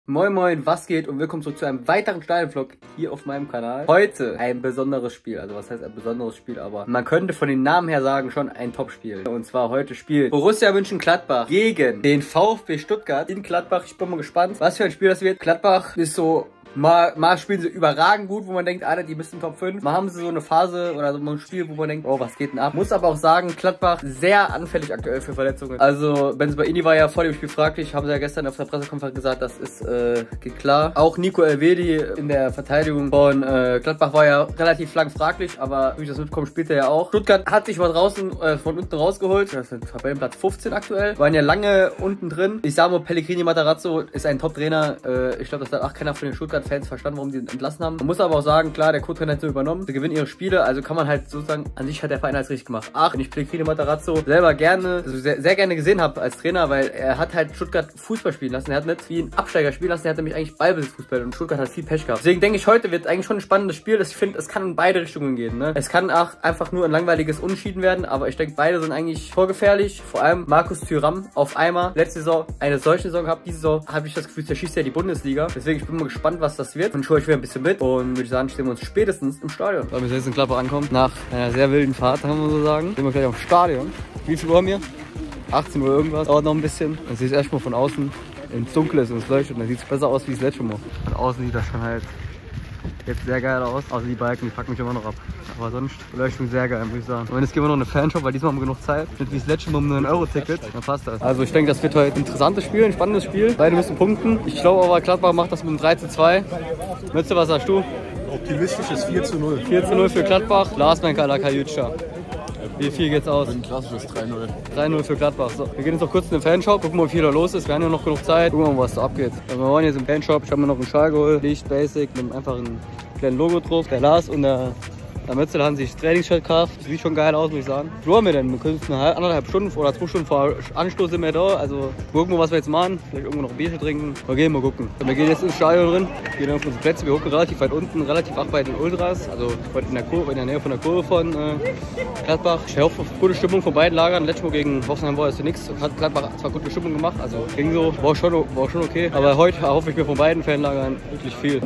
Moin Moin, was geht und willkommen zurück zu einem weiteren Stadionvlog hier auf meinem Kanal. Heute ein besonderes Spiel, also was heißt ein besonderes Spiel, aber man könnte von den Namen her sagen schon ein Topspiel. Und zwar heute spielt Borussia Mönchengladbach gegen den VfB Stuttgart in Gladbach. Ich bin mal gespannt, was für ein Spiel das wird. Gladbach ist so... Mal spielen sie überragend gut, wo man denkt, Alter, die müssen Top 5. Mal haben sie so eine Phase oder so ein Spiel, wo man denkt, oh, was geht denn ab? Muss aber auch sagen, Gladbach sehr anfällig aktuell für Verletzungen. Also, Bensebaini war ja vor dem Spiel fraglich, haben sie ja gestern auf der Pressekonferenz gesagt, das ist, geht klar. Auch Nico Elvedi in der Verteidigung von Gladbach war ja relativ lang fraglich, aber durch das Mitkommen spielt er ja auch. Stuttgart hat sich mal draußen von unten rausgeholt. Das ist Tabellenplatz 15 aktuell. Waren ja lange unten drin. Ich sage mal, Pellegrini Matarazzo ist ein Top-Trainer. Ich glaube, das hat auch keiner von den Stuttgart Fans verstanden, warum die ihn entlassen haben. Man muss aber auch sagen, klar, der Co-Trainer hat so übernommen. Sie gewinnen ihre Spiele, also kann man halt sozusagen, an sich hat der Verein alles richtig gemacht. Ach, wenn ich Pellegrini Matarazzo selber gerne, also sehr gerne gesehen habe als Trainer, weil er hat halt Stuttgart Fußball spielen lassen. Er hat nicht wie ein Absteiger spielen lassen, er hat nämlich eigentlich Ballbesitzfußball und Stuttgart hat viel Pech gehabt. Deswegen denke ich, heute wird eigentlich schon ein spannendes Spiel. Ich finde, es kann in beide Richtungen gehen. Ne? Es kann auch einfach nur ein langweiliges Unentschieden werden, aber ich denke, beide sind eigentlich vorgefährlich. Vor allem Markus Thuram auf einmal letzte Saison eine solche Saison gehabt. Diese Saison habe ich das Gefühl, der schießt ja die Bundesliga. Deswegen ich bin mal gespannt, was das wird. Und ich euch wieder ein bisschen mit und würde ich sagen, stehen wir uns spätestens im Stadion. Weil wir jetzt in Gladbach ankommen, nach einer sehr wilden Fahrt, kann man so sagen, sind wir gleich am Stadion. Wie viel Uhr haben wir? 18 Uhr irgendwas, dauert noch ein bisschen. Dann sehe ich es erstmal von außen ins Dunkle ist und es leuchtet und dann sieht es besser aus wie das letzte Mal. Von außen sieht das schon halt jetzt sehr geil aus, außer die Balken, die packen mich immer noch ab. Aber sonst Beleuchtung sehr geil, würde ich sagen. Und jetzt gehen wir noch eine Fanshop, weil diesmal haben wir genug Zeit. Nicht wie das letzte Mal um ein Euro-Ticket, dann passt das. Also ich denke, das wird heute ein interessantes Spiel, ein spannendes Spiel. Beide müssen punkten. Ich glaube aber, Gladbach macht das mit einem 3:2. Mütze, was sagst du? Optimistisches 4:0. 4:0 für Gladbach. Lars Menkala Kajutscha. Wie viel geht's aus? Ein klassisches 3:0. 3:0 für Gladbach. So, wir gehen jetzt noch kurz in den Fanshop, gucken mal, wie viel da los ist. Wir haben ja noch genug Zeit. Gucken wir mal, was da abgeht. Wir waren jetzt im Fanshop. Ich habe mir noch einen Schal geholt. Licht, Basic, mit einfach einem kleinen Logo drauf. Der Lars und der Mützel haben sich Trainingsshirt gekauft. Sieht schon geil aus, muss ich sagen. Wo haben wir denn? Wir können eine anderthalb Stunden oder 2 Stunden vor Anstoß sind wir da. Also gucken wir, was wir jetzt machen. Vielleicht irgendwo noch ein Bierchen trinken. Wir gucken. Wir gehen jetzt ins Stadion drin. Gehen auf unsere Plätze. Wir gucken relativ weit unten, relativ wach bei den Ultras. Also in der Kurve, in der Nähe von der Kurve von Gladbach. Ich hoffe auf gute Stimmung von beiden Lagern. Letztes Mal gegen Hoffenheim war es so nichts. Hat Gladbach zwar gute Stimmung gemacht, also ging so. War schon okay. Aber heute hoffe ich mir von beiden Fanlagern wirklich viel.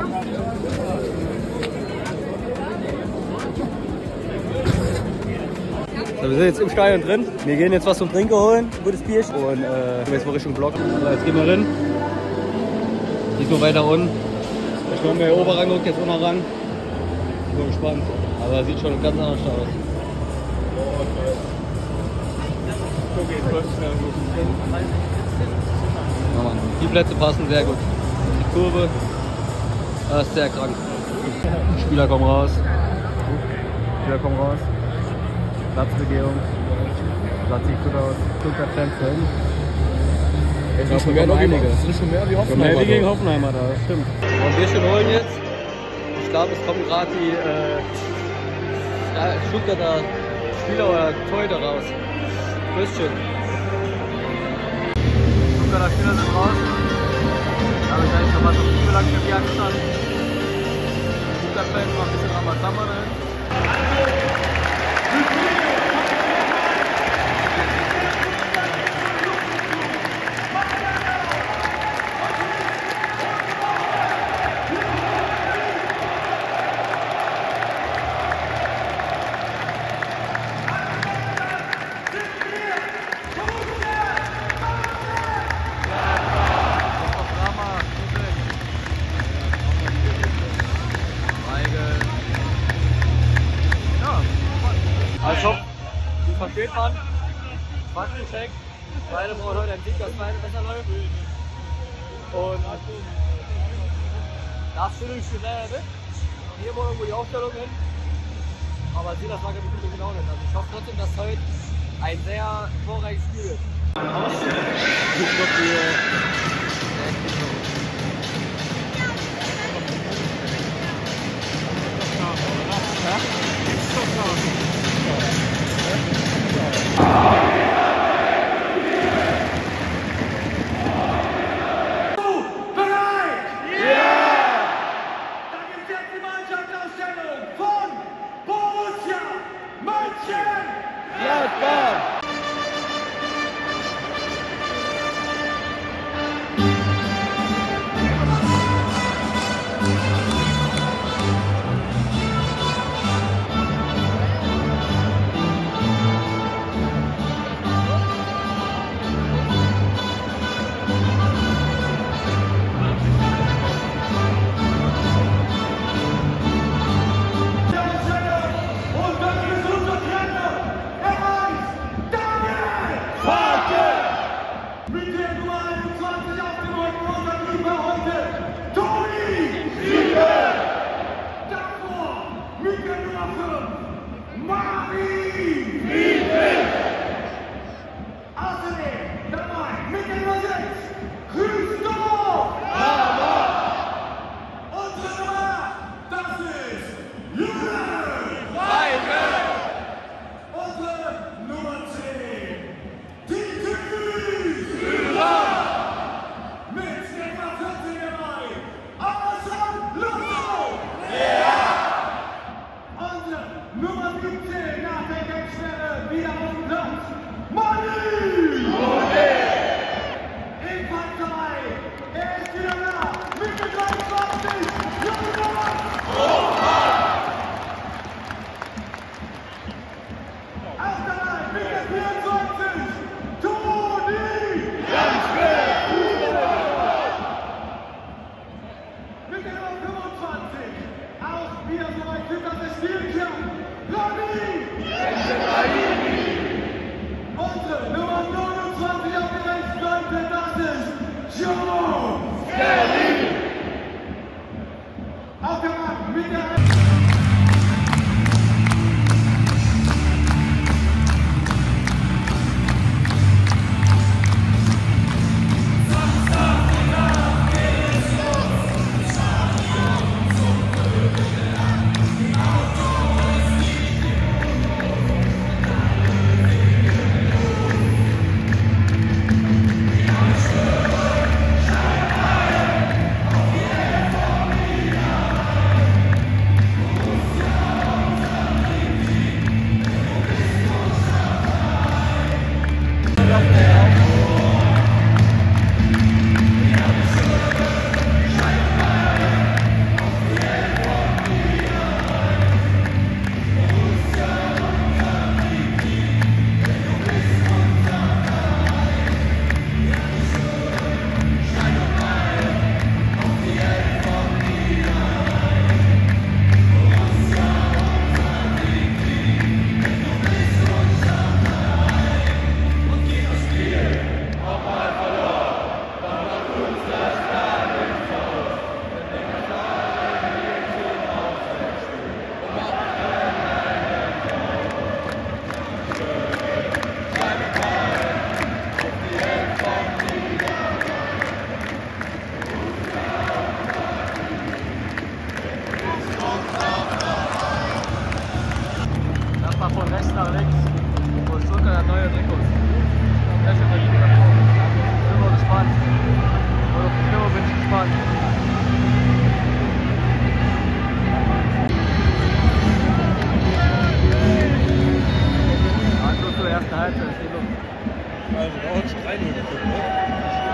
So, wir sind jetzt im Stadion drin. Wir gehen jetzt was zum Trinken holen, ein gutes Bier. Und gehen jetzt mal Richtung Block. So, jetzt gehen wir rein. Diesmal weiter unten. Ich habe mir hier oben rangeguckt, jetzt unten ran. Ich bin gespannt. Aber sieht schon ganz anders aus. Ja, Mann. Die Plätze passen sehr gut. Die Kurve, das ist sehr krank. Spieler kommen raus. Platzbegehung. Platz sieht gut aus. Stuttgart-Fans hin. Es ist schon mehr wie Hoffenheim. Mehr wie gegen Hoffenheimer da, stimmt. Wollen wir schon holen jetzt? Ich glaube, es kommen gerade die Stuttgarter Spieler oder Torhüter raus. Grüßchen. Stuttgarter Spieler sind raus. Da habe ich eigentlich noch was auf die Belang für die angestanden. Stuttgart-Fans machen ein bisschen Ramazamba drin. Also, wie versteht man? Faktencheck. Beide brauchen heute einen Sieg, dass beide besser läuft. Und das Stellung steht leider nicht. Hier wollen irgendwo die Aufstellung hin. Aber sieht das Wagen bestimmt genau nicht. Also ich hoffe trotzdem, dass heute ein sehr torreiches Spiel wird. Mann. Also zur ersten Halbzeit ist die Luft. Also, da hat es 3-0 geführt, ne?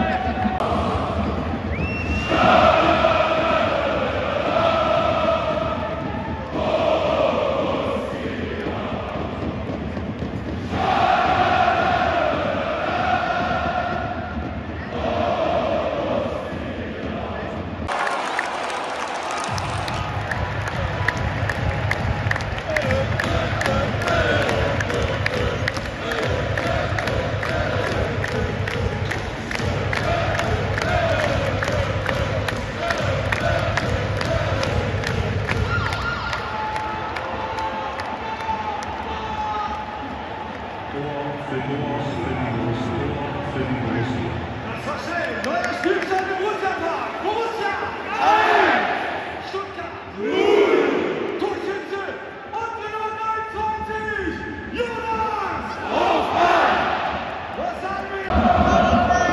Das war schnell. Neuer Spielstand im Borussia-Park. Borussia 1, Stuttgart 0. Torschütze und die Nummer 29, Jonas Hofmann. Was sagen wir?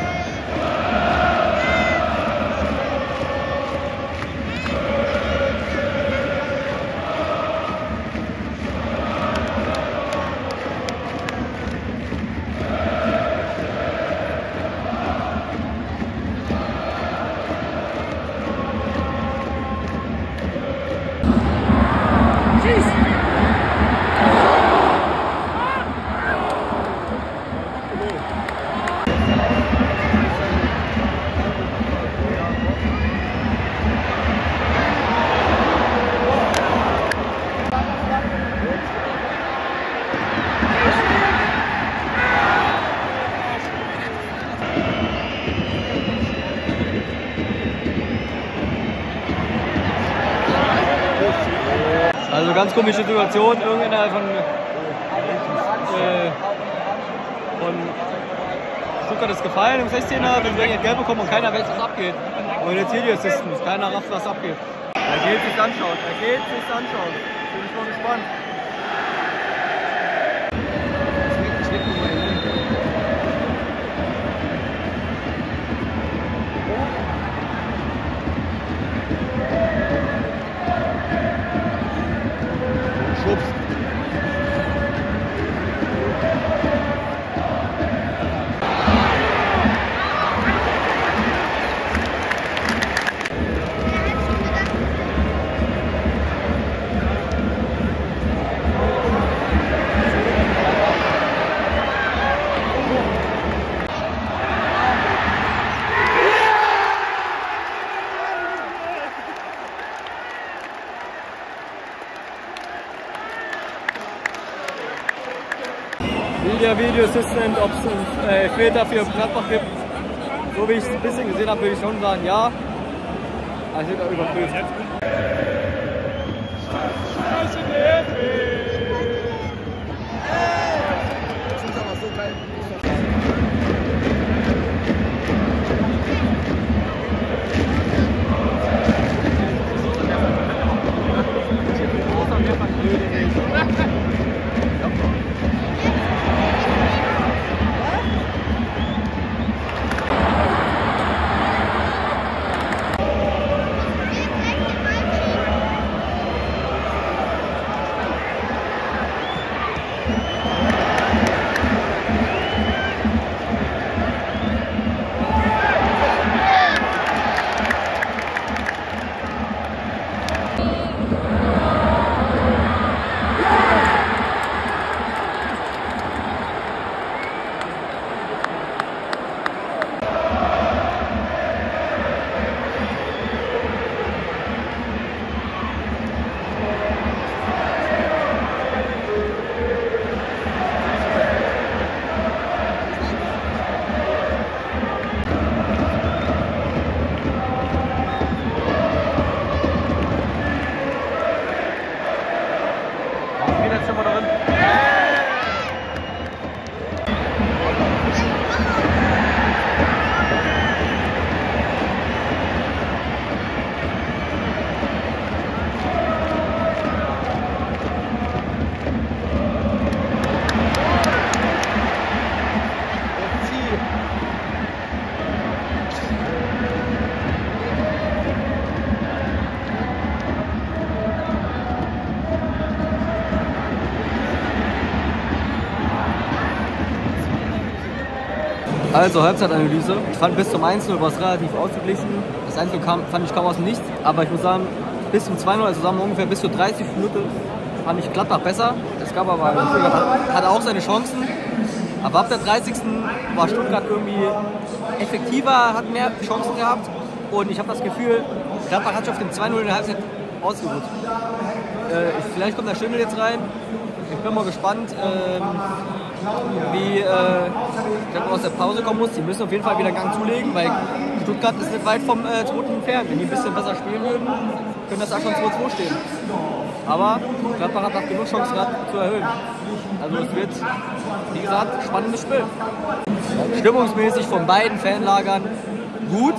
Also ganz komische Situation, irgendeiner von Stuttgart ist gefallen im 16er, wenn wir Geld bekommen und keiner weiß, was abgeht. Und jetzt hier die Assistants, keiner rafft, was abgeht. Er geht sich's anschauen, Bin ich mal gespannt. Schubst. Video Assistant, ob es einen Elfmeter für Gladbach gibt. So wie ich es ein bisschen gesehen habe, würde ich schon sagen, ja. Aber es wird auch überprüft. Also, Halbzeitanalyse. Ich fand bis zum 1:0 war es relativ ausgeglichen. Das 1:0 fand ich kaum aus dem Nichts. Aber ich muss sagen, bis zum 2:0, also sagen wir ungefähr bis zur 30. Minute, fand ich Gladbach besser. Es gab aber, hatte auch seine Chancen. Aber ab der 30. war Stuttgart irgendwie effektiver, hat mehr Chancen gehabt. Und ich habe das Gefühl, Gladbach hat sich auf dem 2:0 in der Halbzeit ausgeruht. Vielleicht kommt der Schimmel jetzt rein. Ich bin mal gespannt, wie Gladbach aus der Pause kommen muss. Die müssen auf jeden Fall wieder einen Gang zulegen, weil Stuttgart ist nicht weit vom Zweiten entfernt. Wenn die ein bisschen besser spielen würden, können das da schon 2:2 stehen. Aber Gladbach hat noch genug Chancen gehabt zu erhöhen. Also es wird, wie gesagt, spannendes Spiel. Stimmungsmäßig von beiden Fanlagern gut.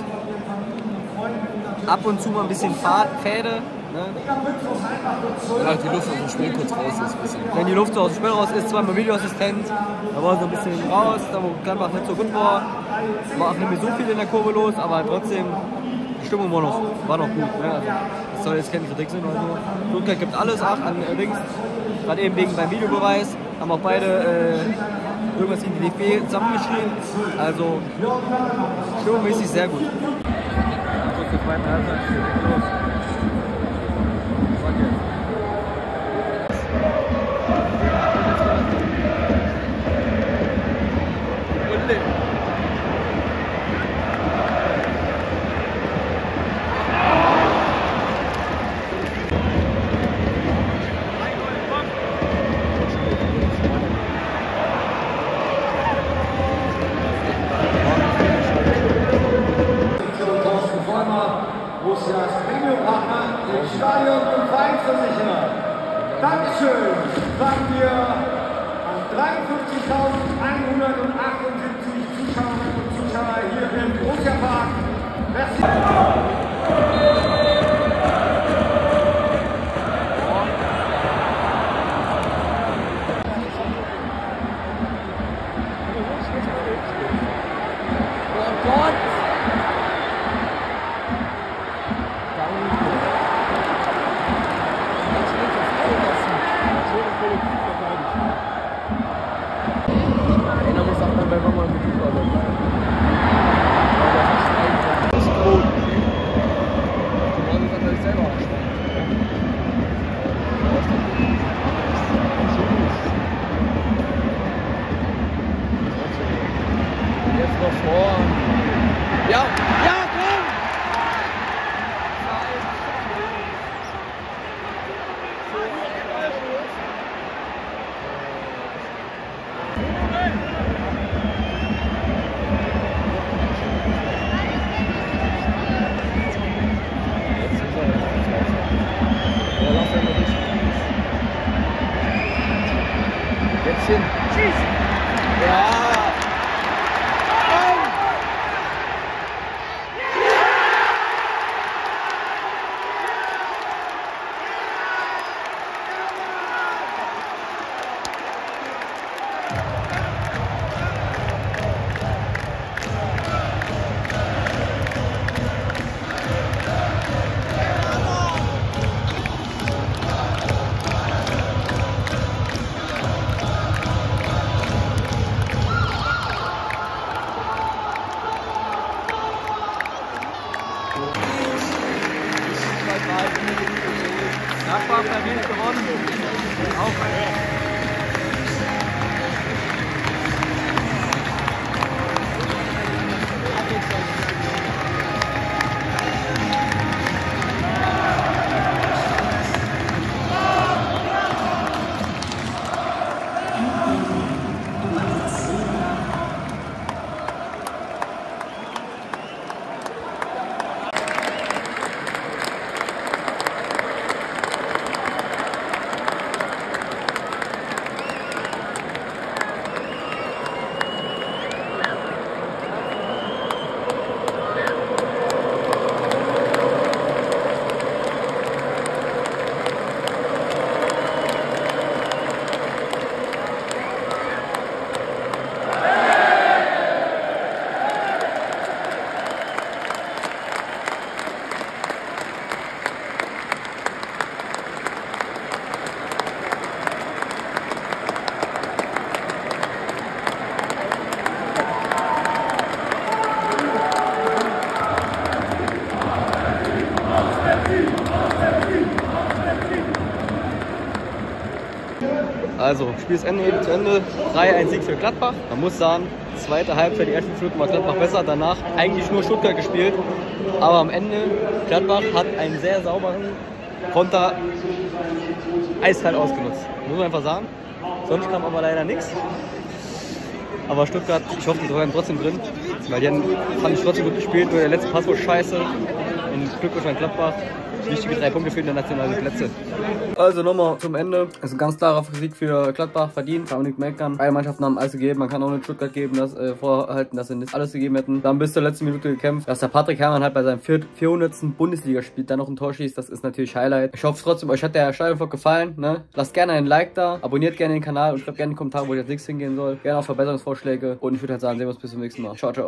Ab und zu mal ein bisschen Fäde. Ne? Ja, die Luft aus dem Spiel kurz raus ist. Ein bisschen. Wenn die Luft so aus dem Spiel raus ist, zweimal Videoassistent, da war so ein bisschen raus, da wo Gladbach nicht so gut war auch nicht mehr so viel in der Kurve los, aber trotzdem, die Stimmung war noch gut. Ne? Also, das soll jetzt keine Kritik sein oder so. Stuttgart gibt alles an links, gerade eben beim Videobeweis, haben auch beide irgendwas in die DFB zusammengeschrieben, also stimmungsmäßig sehr gut. Borussias Premium-Partner im Stadion und Vereinsversicherer. Dankeschön, sagen wir an 53.178 Zuschauerinnen und Zuschauer hier im Borussia Park. Merci. Ja, komm! Jetzt hin. Schieß! Ja! Gladbach verdient gewonnen. Auch Also, Spiel ist Ende, zu Ende. 3-1 Sieg für Gladbach. Man muss sagen, zweite Halbzeit, die ersten 5 Minuten war Gladbach besser. Danach eigentlich nur Stuttgart gespielt. Aber am Ende, Gladbach hat einen sehr sauberen Konter eiskalt ausgenutzt. Muss man einfach sagen. Sonst kam aber leider nichts. Aber Stuttgart, ich hoffe, die bleiben trotzdem drin. Weil die fand ich trotzdem gut gespielt. Nur der letzte Pass war scheiße. Und Glückwunsch an Gladbach. Wichtige 3 Punkte für die nationalen Plätze. Also nochmal zum Ende. Es ist ein ganz klarer Sieg für Gladbach, verdient. Kann man nicht meckern. Beide Mannschaften haben alles gegeben. Man kann auch nicht Stuttgart geben, vorhalten, dass sie nicht alles gegeben hätten. Dann bis zur letzten Minute gekämpft. Dass der Patrick Herrmann halt bei seinem 400. Bundesligaspiel dann noch ein Tor schießt, das ist natürlich Highlight. Ich hoffe trotzdem, euch hat der Stadionvlog gefallen. Ne? Lasst gerne einen Like da, abonniert gerne den Kanal und schreibt gerne in die Kommentare, wo ich als nächstes hingehen soll. Gerne auch Verbesserungsvorschläge. Und ich würde halt sagen, sehen wir uns bis zum nächsten Mal. Ciao, ciao.